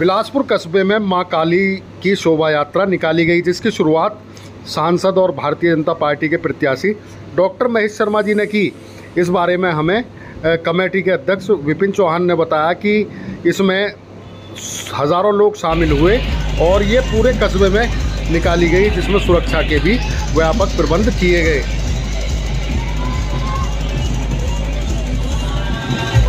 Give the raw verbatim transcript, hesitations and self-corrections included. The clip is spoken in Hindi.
बिलासपुर कस्बे में मां काली की शोभा यात्रा निकाली गई, जिसकी शुरुआत सांसद और भारतीय जनता पार्टी के प्रत्याशी डॉक्टर महेश शर्मा जी ने की। इस बारे में हमें कमेटी के अध्यक्ष विपिन चौहान ने बताया कि इसमें हज़ारों लोग शामिल हुए और ये पूरे कस्बे में निकाली गई, जिसमें सुरक्षा के भी व्यापक प्रबंध किए गए।